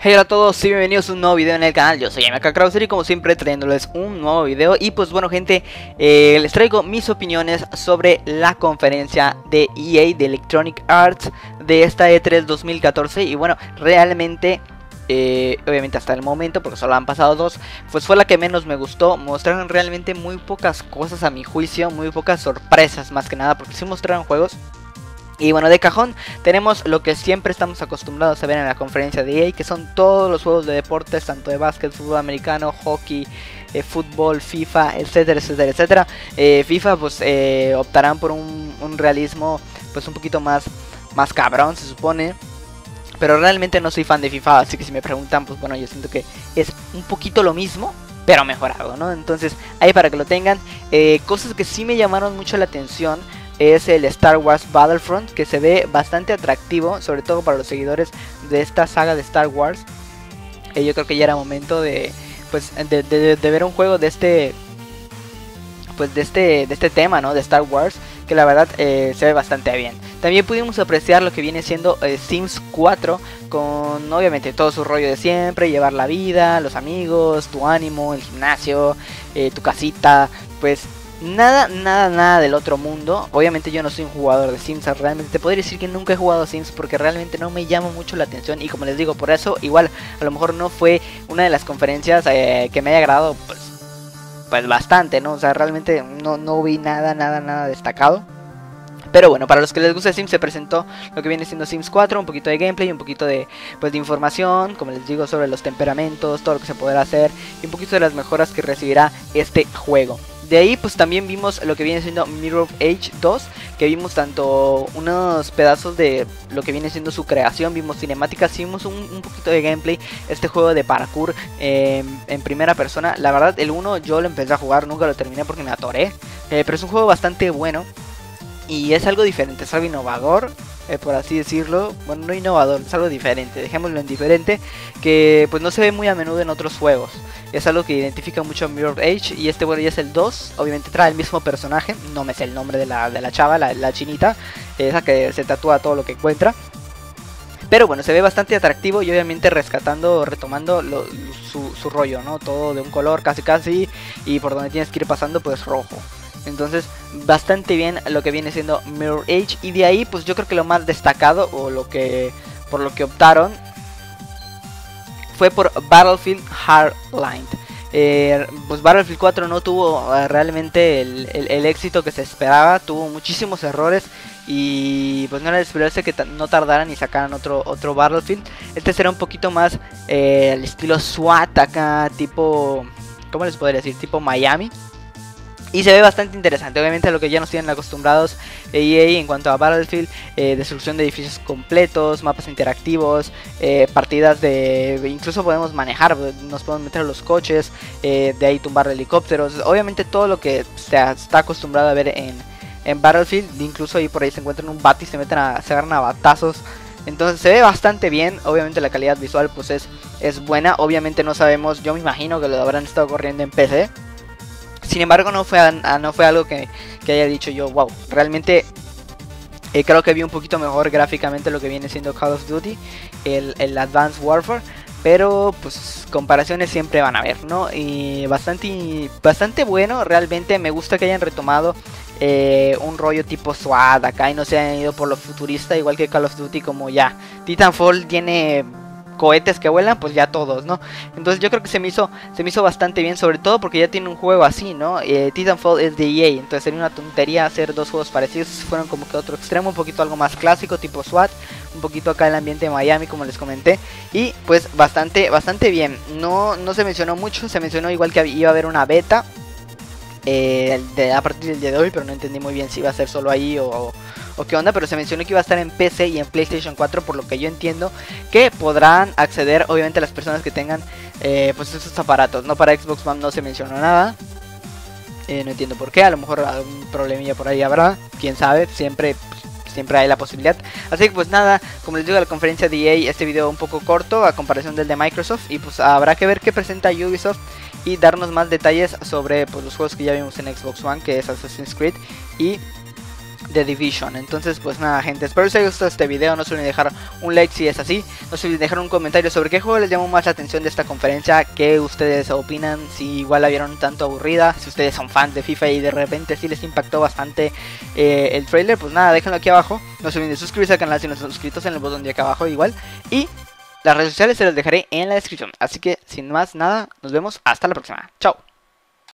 Hey, hola a todos y bienvenidos a un nuevo video en el canal. Yo soy MK Krauser y como siempre trayéndoles un nuevo video. Y pues bueno gente, les traigo mis opiniones sobre la conferencia de EA, de Electronic Arts, de esta E3 2014. Y bueno, realmente, obviamente hasta el momento, porque solo han pasado dos, pues fue la que menos me gustó. Mostraron realmente muy pocas cosas a mi juicio, muy pocas sorpresas más que nada, porque sí mostraron juegos. Y bueno, de cajón tenemos lo que siempre estamos acostumbrados a ver en la conferencia de EA, que son todos los juegos de deportes, tanto de básquet, fútbol americano, hockey, fútbol, FIFA, etcétera, etcétera, etcétera. FIFA pues optarán por un realismo pues un poquito más cabrón, se supone. Pero realmente no soy fan de FIFA, así que si me preguntan, pues bueno, yo siento que es un poquito lo mismo, pero mejorado, ¿no? Entonces, ahí para que lo tengan. Cosas que sí me llamaron mucho la atención es el Star Wars Battlefront, que se ve bastante atractivo, sobre todo para los seguidores de esta saga de Star Wars. Yo creo que ya era momento de ver un juego de este tema, ¿no? De Star Wars, que la verdad se ve bastante bien. También pudimos apreciar lo que viene siendo Sims 4, con obviamente todo su rollo de siempre, llevar la vida, los amigos, tu ánimo, el gimnasio, tu casita, pues nada del otro mundo. Obviamente yo no soy un jugador de Sims, realmente te podría decir que nunca he jugado Sims porque realmente no me llama mucho la atención. Y como les digo, por eso igual a lo mejor no fue una de las conferencias que me haya agradado pues bastante, ¿no? O sea, realmente no vi nada destacado. Pero bueno, para los que les gusta Sims, se presentó lo que viene siendo Sims 4, un poquito de gameplay, un poquito de información, como les digo, sobre los temperamentos, todo lo que se podrá hacer y un poquito de las mejoras que recibirá este juego. De ahí pues también vimos lo que viene siendo Mirror Edge 2, que vimos tanto unos pedazos de lo que viene siendo su creación, vimos cinemáticas, vimos un poquito de gameplay, este juego de parkour en primera persona. La verdad el 1 yo lo empecé a jugar, nunca lo terminé porque me atoré, pero es un juego bastante bueno. Y es algo diferente, es algo innovador, por así decirlo. Bueno, no innovador, es algo diferente, dejémoslo en diferente, que pues no se ve muy a menudo en otros juegos. Es algo que identifica mucho a Mirror Edge. Y este bueno ya es el 2, obviamente trae el mismo personaje. No me sé el nombre de la chava, la chinita, esa que se tatúa todo lo que encuentra. Pero bueno, se ve bastante atractivo y obviamente retomando su rollo, ¿no? Todo de un color casi, y por donde tienes que ir pasando pues rojo. Entonces bastante bien lo que viene siendo Mirror Edge. Y de ahí pues yo creo que lo más destacado, o por lo que optaron, fue por Battlefield Hardline. Pues Battlefield 4 no tuvo realmente el éxito que se esperaba, tuvo muchísimos errores. Y pues no era de esperarse que no tardaran y sacaran otro Battlefield. Este será un poquito más el estilo SWAT acá, tipo, ¿cómo les podría decir? Tipo Miami. Y se ve bastante interesante, obviamente a lo que ya nos tienen acostumbrados EA en cuanto a Battlefield, destrucción de edificios completos, mapas interactivos, partidas incluso podemos manejar, nos podemos meter a los coches, de ahí tumbar helicópteros, obviamente todo lo que se está acostumbrado a ver en Battlefield, incluso ahí por ahí se encuentran un bat y se agarran a batazos. Entonces se ve bastante bien, obviamente la calidad visual pues es buena, obviamente no sabemos, yo me imagino que lo habrán estado corriendo en PC. Sin embargo no fue algo que haya dicho yo, wow, realmente creo que vi un poquito mejor gráficamente lo que viene siendo Call of Duty, el Advanced Warfare. Pero pues comparaciones siempre van a haber, ¿no? Y bastante bueno, realmente me gusta que hayan retomado un rollo tipo SWAT acá y no se hayan ido por lo futurista igual que Call of Duty, como ya Titanfall tiene cohetes que vuelan, pues ya todos, ¿no? Entonces yo creo que se me hizo bastante bien, sobre todo porque ya tiene un juego así, ¿no? Titanfall es de EA, entonces sería una tontería hacer dos juegos parecidos. Fueron como que otro extremo, un poquito algo más clásico, tipo SWAT, un poquito acá el ambiente de Miami, como les comenté, y pues bastante bien. No se mencionó mucho, se mencionó igual que iba a haber una beta a partir del día de hoy, pero no entendí muy bien si iba a ser solo ahí o qué onda, pero se mencionó que iba a estar en PC y en PlayStation 4, por lo que yo entiendo que podrán acceder obviamente las personas que tengan pues esos aparatos, no para Xbox One no se mencionó nada, no entiendo por qué, a lo mejor algún problemilla por ahí habrá, quién sabe, siempre hay la posibilidad. Así que pues nada, como les digo, la conferencia de EA, este video un poco corto a comparación del de Microsoft, y pues habrá que ver qué presenta Ubisoft y darnos más detalles sobre pues los juegos que ya vimos en Xbox One, que es Assassin's Creed y The Division. Entonces pues nada gente, espero les haya gustado este video, no se olviden dejar un like si es así, no se olviden dejar un comentario sobre qué juego les llamó más la atención de esta conferencia, qué ustedes opinan, si igual la vieron tanto aburrida, si ustedes son fans de FIFA y de repente sí les impactó bastante el trailer, pues nada, déjenlo aquí abajo, no se olviden de suscribirse al canal si no están suscritos en el botón de acá abajo igual, y las redes sociales se las dejaré en la descripción, así que sin más nada, nos vemos hasta la próxima, chao.